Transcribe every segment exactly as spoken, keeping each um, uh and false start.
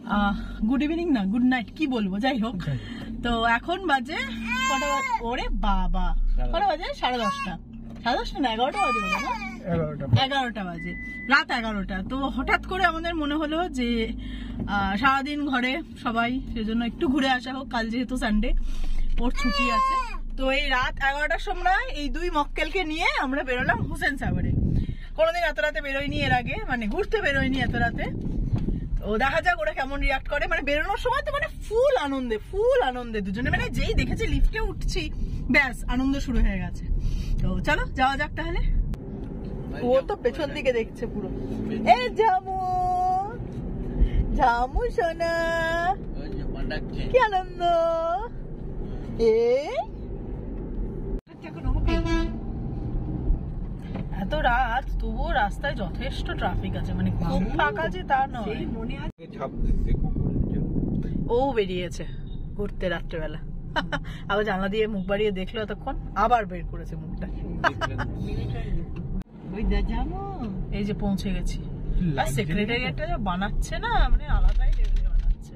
Good evening না good night কি বলবো, যাই হোক। তো এখন বাজে কটা? ওরে বাবা, কটা বাজে? সাড়ে দশটা। সাড়ে দশটা না, এগারোটা বাজে না? এগারোটা বাজে, রাত এগারোটা। তো হঠাৎ করে আমাদের মনে হলো যে সারাদিন ঘরে সবাই, সেজন্য একটু ঘুরে আসা হোক, কাল যেহেতু সানডে, ওর ছুটি আছে। তো এই রাত এগারোটার সময় এই দুই মক্কেলকে নিয়ে আমরা বেরোলাম হুসেন সাগরে। কোনোদিন এত রাতে বেরোয়নি এর আগে, মানে ঘুরতে বেরোয়নি এত রাতে। ও দেখা যাক ওরা কেমন রিয়াক্ট করে। মানে বেরোনোর সময় তো মানে ফুল আনন্দে, ফুল আনন্দে দুজনে, মানে যেই দেখেছি লিফটে উঠছি ব্যাস আনন্দ শুরু হয়ে গেছে। তো চলো যাওয়া যাক তাহলে। ও তো পেছন দিকে দেখছে পুরো। এ ঝামু, ঝামু সোনা, কি আনন্দ। এ এত রাত তবুও রাস্তায় যথেষ্ট ট্রাফিক আছে, মানে খুব ফাঁকা যে তা নয়। ও বেরিয়েছে ঘুরতে রাত্রেবেলা, আবার জানলা দিয়ে মুখ বাড়িয়ে দেখলো এতক্ষণ, আবার বের করেছে মুখটা। এই যে পৌঁছে গেছি। আর সেক্রেটারিয়েটটা যা বানাচ্ছে না, মানে আলাদাই লেভেলে বানাচ্ছে।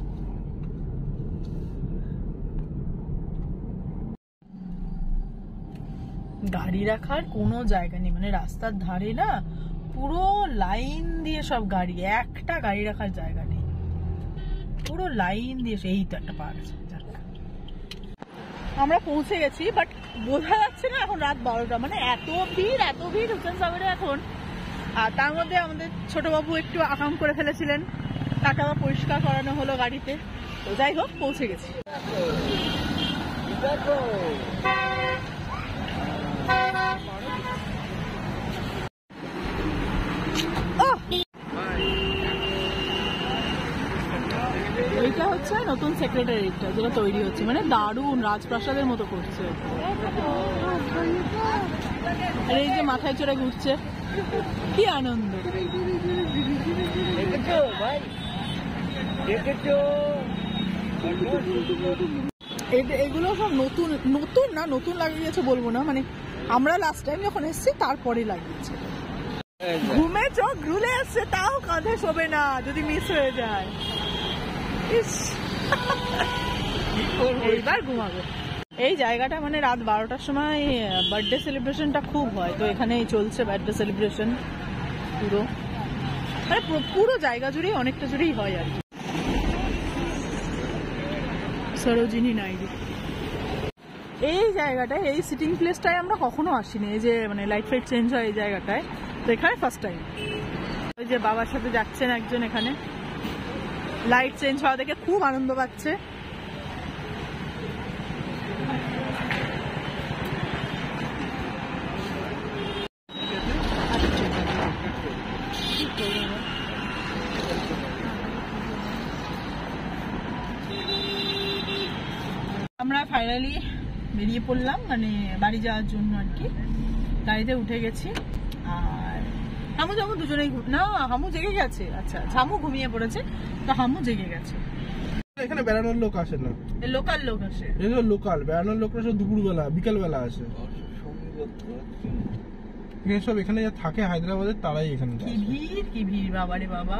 গাড়ি রাখার কোনো জায়গা নেই, মানে রাস্তার ধারে না পুরো লাইন দিয়ে সব গাড়ি, একটা গাড়ি রাখার জায়গা নেই, পুরো লাইন দিয়ে। এই তো একটা পার্ক আছে। আমরা পৌঁছে গেছি, বাট বোঝা যাচ্ছে না এখন রাত বারোটা, মানে এত ভিড় এত ভিড় হুসেন সাগরে এখন। আর তার মধ্যে আমাদের ছোট বাবু একটু আকাম করে ফেলেছিলেন, তাকে আবার পরিষ্কার করানো হলো গাড়িতে। তো যাই হোক পৌঁছে গেছি। এইটা হচ্ছে নতুন সেক্রেটারিয়েটটা যেটা তৈরি হচ্ছে, মানে দারুণ রাজপ্রাসাদের মতো করছে। আর এই যে মাথায় চড়ে ঘুরছে, কি আনন্দ। এগুলো সব নতুন নতুন না, নতুন লাগিয়েছে বলবো না, মানে আমরা লাস্ট টাইম যখন এসেছি তারপরে লাগিয়েছে। ঘুমে চোখ ঘুরে এসছে, তাও কাঁধে শোবে না যদি মিস হয়ে যায়। এইবার ঘুমাবো। এই জায়গাটা মানে রাত বারোটার সময় বার্থডে সেলিব্রেশনটা খুব হয়, তো এখানে চলছে বার্থডে সেলিব্রেশন পুরো, মানে পুরো জায়গা জুড়েই অনেকটা জুড়েই হয় আর কি। সরোজিনী নাইডু এই জায়গাটায়, এই সিটিং প্লেসটায় আমরা কখনো আসিনি। এই যে মানে লাইট ফাইট চেঞ্জ হয় এই জায়গাটায়, তো এখানে ফার্স্ট টাইম। ওই যে বাবার সাথে যাচ্ছেন একজন, এখানে লাইট চেঞ্জ হওয়া দেখে খুব আনন্দ পাচ্ছে। আমরা ফাইনালি বেরিয়ে পড়লাম, মানে বাড়ি যাওয়ার জন্য আর কি। গাড়িতে উঠে গেছি। আর হামু ঝামু দুজনেই, না হামু জেগে গেছে, আচ্ছা ঝামু ঘুমিয়ে পড়েছে, তো হামু জেগে গেছে। এখানে বেড়ানোর লোক আসে না, লোকাল লোক আসে। এগুলো লোকাল, বেড়ানোর লোকরা সব দুপুর বেলা বিকাল বেলা আসে। সব এখানে যা থাকে হায়দ্রাবাদের তারাই এখানে। কি ভিড়, কি ভিড়, বাবারে বাবা।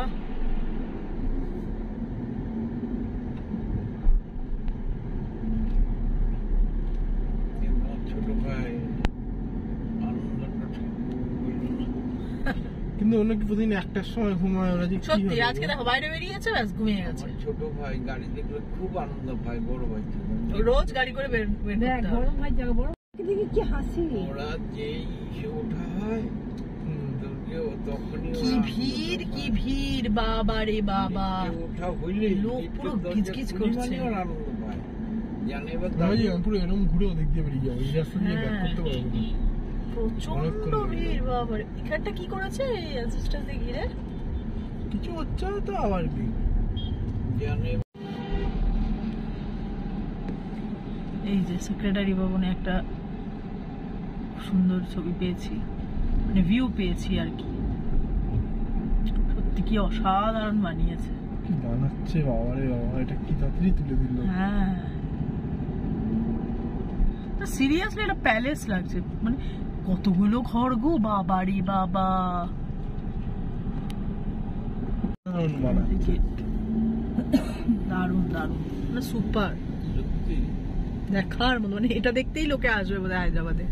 কিন্তু অন্য কি প্রতিদিন একটার সময় ঘুমায় ওরা? যে সত্যি আজকে দেখো বাইরে বেরিয়েছে, ব্যাস ঘুমিয়ে গেছে। ছোট ভাই গাড়ি দেখলে খুব আনন্দ পায়, বড় ভাই রোজ গাড়ি করে বের বের করতে হয়। বড় ভাই জায়গা, বড় দেখি কি হাসি। ওরা যেই সে ওঠা হয় তখনই কি ভিড়, কি ভিড়, বাবা রে বাবা। ওঠা হইলে লোক পুরো গিজগিজ করছে। আনন্দ পায় জানে। এবার পুরো এরকম ঘুরেও দেখতে বেরিয়ে যাবো, এই রাস্তা দিয়ে ব্যাক করতে পারবো না, প্রচন্ড ভিড়। বাবা এখানটা কি করেছে এই অ্যাসিস্ট্যান্টে ঘিরে? কিছু হচ্ছে তো আবার কি জানে। এই যে সেক্রেটারি ভবনে একটা সুন্দর ছবি পেয়েছি, মানে ভিউ পেয়েছি আর কি। সত্যি কি অসাধারণ বানিয়েছে। কি বানাচ্ছে বাবা রে বাবা, এটা কি তাড়াতাড়ি তুলে দিল। হ্যাঁ সিরিয়াসলি এটা প্যালেস লাগছে, মানে কতগুলো ঘর গো, বাবারি বাবা। দারুণ দারুণ মানে সুপার, সত্যি দেখার মতো, মানে এটা দেখতেই লোকে আসবে বোধহয় হায়দ্রাবাদে।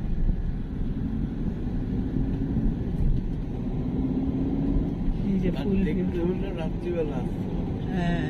এই যে ফুল দেখতে হলে রাত্রিবেলা আসতে হবে। হ্যাঁ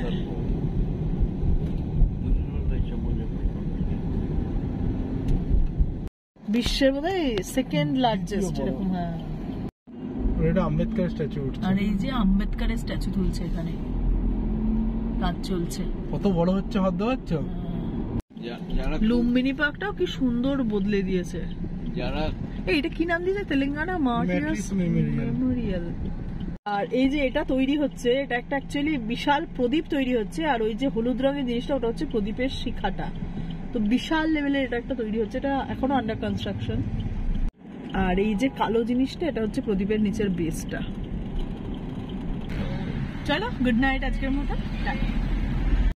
বিশ্বের বোধহয় সেকেন্ড লার্জেস্ট এরকম। হ্যাঁ এটা আম্বেদকর স্ট্যাচু উঠছে। আর এই যে আম্বেদকরের স্ট্যাচু তুলছে, এখানে কাজ চলছে। কত বড় হচ্ছে হাত দেওয়াচ্ছ। লুম্বিনী পার্কটাও কি সুন্দর বদলে দিয়েছে। যারা এই এটা কি নাম দিয়েছে, তেলেঙ্গানা মার্টিয়ার্স মেমোরিয়াল। আর এই যে এটা তৈরি হচ্ছে, এটা একটা অ্যাকচুয়ালি বিশাল প্রদীপ তৈরি হচ্ছে, আর ওই যে হলুদ রঙের জিনিসটা ওটা হচ্ছে প্রদীপের শিখাটা। তো বিশাল লেভেলের এটা একটা তৈরি হচ্ছে, এটা এখনো আন্ডার কনস্ট্রাকশন। আর এই যে কালো জিনিসটা এটা হচ্ছে প্রদীপের নিচের বেসটা। চলো গুড নাইট আজকের মতো।